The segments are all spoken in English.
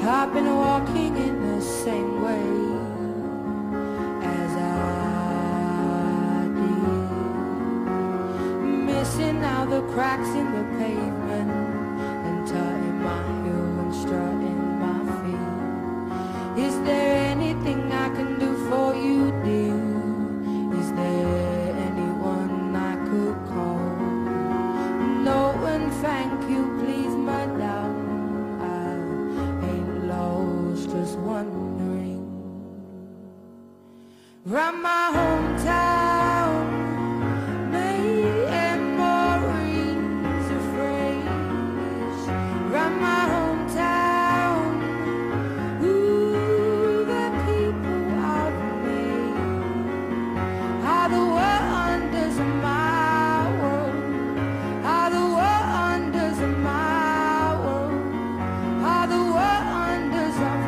I've been walking in the same way as I did, missing out the cracks in the pavement and tutting my heel and strutting my feet. Is there anything I can do for you, dear? Is there anyone I could call? No, and thank you, please, madam. Just wondering, round my hometown, memories of phrase. Round my hometown, ooh, the people I've made, how the wonders of my world, how the wonders of my world, how the wonders of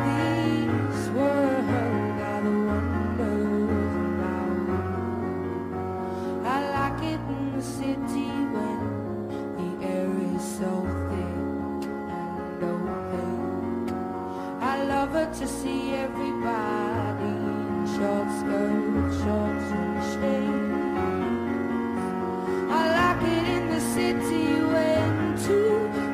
city when the air is so thick and open. I love it to see everybody in short skirts, shorts and shades. I like it in the city when two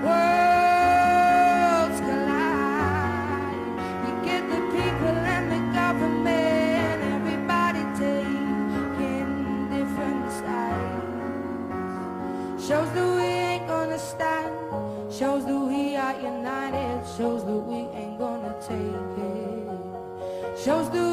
worlds collide. You get the people and the government, everybody taking different sides. Shows that we ain't gonna stand, shows that we are united, shows that we ain't gonna take it, shows that